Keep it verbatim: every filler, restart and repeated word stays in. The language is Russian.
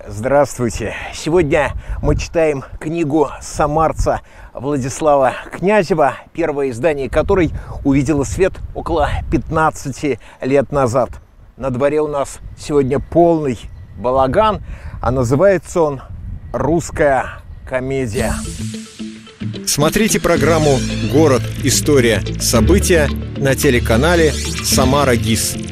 Здравствуйте! Сегодня мы читаем книгу самарца Владислава Князева, первое издание которой увидело свет около пятнадцати лет назад. На дворе у нас сегодня полный балаган, а называется он «Русская комедия». Смотрите программу «Город. История. События» на телеканале «Самара ГИС».